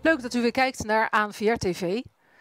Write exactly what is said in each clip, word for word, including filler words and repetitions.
Leuk dat u weer kijkt naar A N V R T V.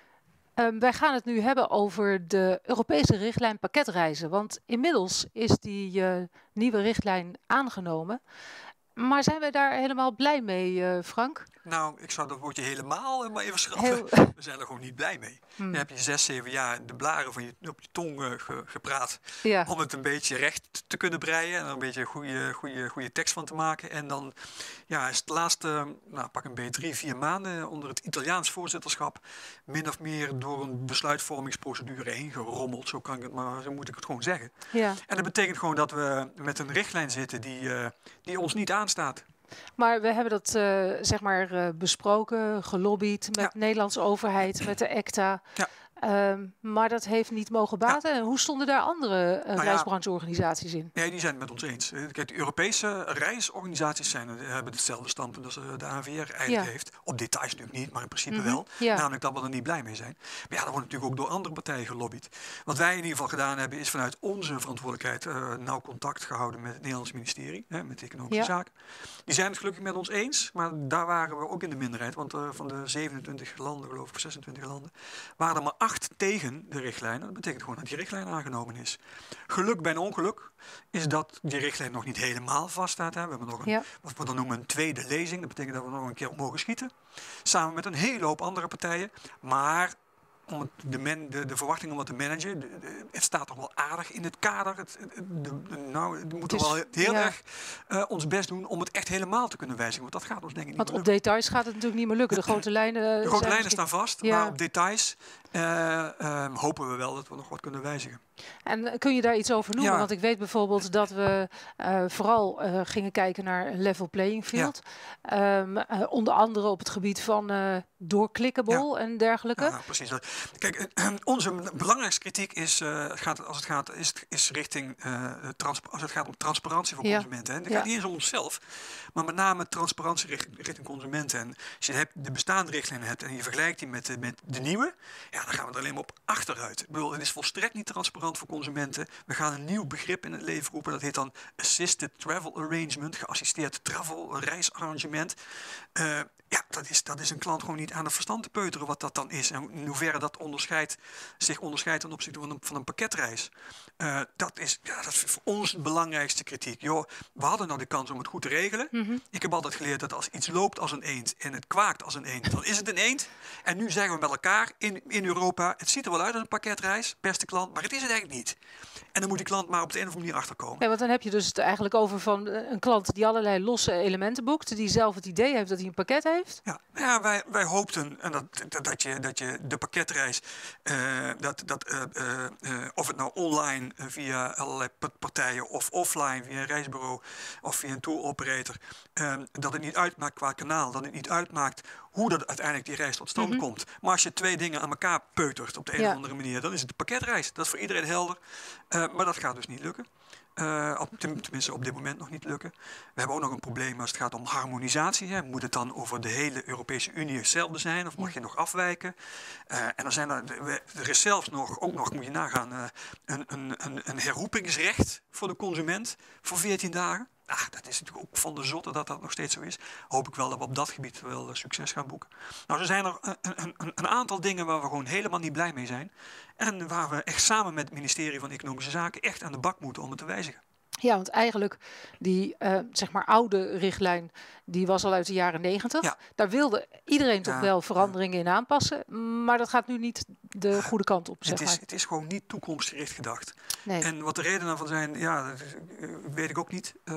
Um, wij gaan het nu hebben over de Europese richtlijn pakketreizen. Want inmiddels is die uh, nieuwe richtlijn aangenomen. Maar zijn wij daar helemaal blij mee, uh, Frank? Nou, ik zou dat woordje helemaal uh, maar even schrappen. Heel... We zijn er gewoon niet blij mee. Hmm. Dan heb je zes, zeven jaar de blaren van je, op je tong uh, ge, gepraat. Ja. Om het een beetje recht te kunnen breien. En er een beetje een goede, goede, goede tekst van te maken. En dan ja, is het laatste, nou, pak een beetje drie, vier maanden onder het Italiaans voorzitterschap min of meer door een besluitvormingsprocedure heen gerommeld. Zo kan ik het maar, zo moet ik het gewoon zeggen. Ja. En dat betekent gewoon dat we met een richtlijn zitten die, uh, die ons niet aanstaat. Maar we hebben dat uh, zeg maar uh, besproken, gelobbyd met ja. de Nederlandse overheid, met de ECTA. Ja. Um, maar dat heeft niet mogen baten. Ja. En hoe stonden daar andere uh, nou reisbrancheorganisaties in? Nee, die zijn het met ons eens. Kijk, de Europese reisorganisaties zijn, hebben hetzelfde standpunt als de A N V R eigenlijk ja. heeft. Op details natuurlijk niet, maar in principe mm-hmm. wel. Ja. Namelijk dat we er niet blij mee zijn. Maar ja, dat wordt natuurlijk ook door andere partijen gelobbyd. Wat wij in ieder geval gedaan hebben, is vanuit onze verantwoordelijkheid uh, nauw contact gehouden met het Nederlands ministerie, hè, met de Economische ja. Zaken. Die zijn het gelukkig met ons eens, maar daar waren we ook in de minderheid. Want uh, van de zevenentwintig landen, geloof ik, of zesentwintig landen, waren er maar acht tegen de richtlijn. Dat betekent gewoon dat die richtlijn aangenomen is. Geluk bij een ongeluk is dat die richtlijn nog niet helemaal vaststaat. Hè. We hebben nog een, ja. wat we dan noemen een tweede lezing. Dat betekent dat we nog een keer op mogen schieten. Samen met een hele hoop andere partijen. Maar om het, de, men, de, de verwachting om wat te managen, de, de, het staat toch wel aardig in het kader. Het, de, de, nou, we moeten wel heel ja. erg uh, ons best doen om het echt helemaal te kunnen wijzigen. Want dat gaat ons denk ik niet Want op details gaat het natuurlijk niet meer lukken. De grote lijnen, de grote lijnen staan vast, ja. maar op details uh, uh, hopen we wel dat we nog wat kunnen wijzigen. En kun je daar iets over noemen? Ja. Want ik weet bijvoorbeeld dat we uh, vooral uh, gingen kijken naar een level playing field. Ja. Um, uh, onder andere op het gebied van uh, doorklikkable ja. en dergelijke. Ja, precies. Kijk, uh, onze belangrijkste kritiek is, uh, gaat, als het gaat, is, is richting, uh, transpa- als het gaat om transparantie voor ja. consumenten. Hè. Het gaat ja. niet eens om onszelf, maar met name transparantie richting, richting consumenten. En als je hebt, de bestaande richtlijnen hebt en je vergelijkt die met, met de nieuwe, ja, dan gaan we er alleen maar op achteruit. Ik bedoel, het is volstrekt niet transparant voor consumenten. We gaan een nieuw begrip in het leven roepen. Dat heet dan Assisted Travel Arrangement. Geassisteerd travel, reisarrangement. Uh, ja, dat is, dat is een klant gewoon niet aan de verstand te peuteren wat dat dan is. En in hoeverre dat onderscheidt, zich onderscheidt ten opzichte van een, van een pakketreis. Uh, dat, is, ja, dat is voor ons de belangrijkste kritiek. Joh, we hadden nou de kans om het goed te regelen. Mm-hmm. Ik heb altijd geleerd dat als iets loopt als een eend en het kwaakt als een eend, dan is het een eend. En nu zeggen we met elkaar in, in Europa, het ziet er wel uit als een pakketreis, beste klant, maar het is het eigenlijk niet. En dan moet die klant maar op de een of andere manier achterkomen. Ja, want dan heb je dus het eigenlijk over van een klant die allerlei losse elementen boekt, die zelf het idee heeft dat hij een pakket heeft. Ja, ja wij, wij hoopten en dat, dat, dat, je, dat je de pakketreis, uh, dat, dat, uh, uh, uh, of het nou online uh, via allerlei partijen of offline via een reisbureau of via een tour operator, uh, dat het niet uitmaakt qua kanaal, dat het niet uitmaakt hoe dat uiteindelijk die reis tot stand mm-hmm. komt. Maar als je twee dingen aan elkaar peutert op de een ja. of andere manier, dan is het de pakketreis. Dat is voor iedereen helder. Uh, maar dat gaat dus niet lukken. Uh, op, tenminste op dit moment nog niet lukken. We hebben ook nog een probleem als het gaat om harmonisatie. Hè. Moet het dan over de hele Europese Unie hetzelfde zijn of mag je nog afwijken? Uh, en dan zijn er, er is zelfs nog, ook nog, moet je nagaan, uh, een, een, een, een herroepingsrecht voor de consument voor veertien dagen. Ah, dat is natuurlijk ook van de zotte dat dat nog steeds zo is. Hoop ik wel dat we op dat gebied wel uh, succes gaan boeken. Nou, er zijn er een, een, een, een aantal dingen waar we gewoon helemaal niet blij mee zijn. En waar we echt samen met het ministerie van Economische Zaken echt aan de bak moeten om het te wijzigen. Ja, want eigenlijk die uh, zeg maar oude richtlijn, die was al uit de jaren negentig. Ja. Daar wilde iedereen toch ja, wel veranderingen ja. in aanpassen. Maar dat gaat nu niet de goede kant op, zeg het is, maar. Het is gewoon niet toekomstgericht gedacht. Nee. En wat de redenen daarvan zijn, ja, dat weet ik ook niet. Uh,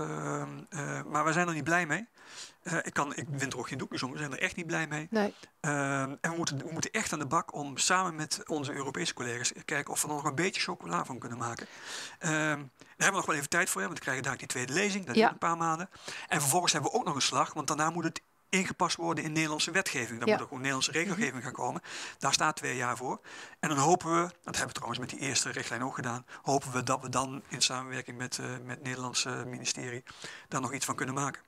uh, maar wij zijn er niet blij mee. Uh, ik, kan, ik wint er ook geen doekjes om, we zijn er echt niet blij mee. Nee. Uh, en we moeten, we moeten echt aan de bak om samen met onze Europese collega's kijken of we er nog een beetje chocola van kunnen maken. Uh, daar hebben we nog wel even tijd voor, hè, want we krijgen daar die tweede lezing, dat duurt ja. een paar maanden. En vervolgens hebben we ook nog een slag, want daarna moet het ingepast worden in Nederlandse wetgeving. Dan ja. moet er gewoon Nederlandse regelgeving gaan komen. Daar staat twee jaar voor. En dan hopen we, dat hebben we trouwens met die eerste richtlijn ook gedaan, hopen we dat we dan in samenwerking met, uh, met het Nederlandse ministerie daar nog iets van kunnen maken.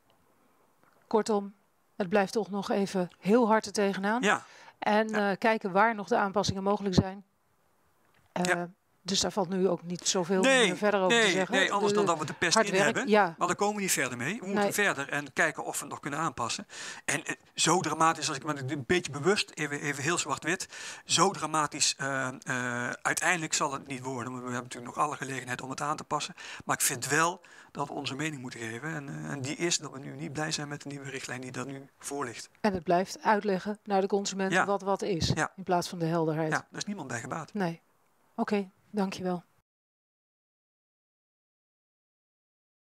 Kortom, het blijft toch nog even heel hard er tegenaan. Ja. En ja. Uh, kijken waar nog de aanpassingen mogelijk zijn. Uh, ja. Dus daar valt nu ook niet zoveel nee, meer verder over nee, te zeggen. Nee, anders de, dan dat we de pest hard in werk, hebben. Ja. Maar daar komen we niet verder mee. We moeten nee. verder en kijken of we het nog kunnen aanpassen. En uh, zo dramatisch, als ik me een beetje bewust, even, even heel zwart-wit. Zo dramatisch, uh, uh, uiteindelijk zal het niet worden. We hebben natuurlijk nog alle gelegenheid om het aan te passen. Maar ik vind wel dat we onze mening moeten geven. En, uh, en die is dat we nu niet blij zijn met de nieuwe richtlijn die er nu voor ligt. En het blijft uitleggen naar de consument ja. wat wat is. Ja. In plaats van de helderheid. Ja, daar is niemand bij gebaat. Nee. Oké, okay, dankjewel.